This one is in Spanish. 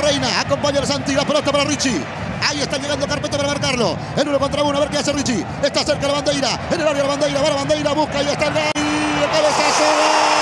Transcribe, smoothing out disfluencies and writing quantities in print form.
Reina. Acompaña a Santi. La pelota para Richie. Ahí está llegando Carpete para marcarlo. En 1 contra 1. A ver qué hace Richie. Está cerca la Bandeira. En el área la Bandeira. Va la Bandeira. Busca. Ahí está el gol. El cabezazo. ¡Gol!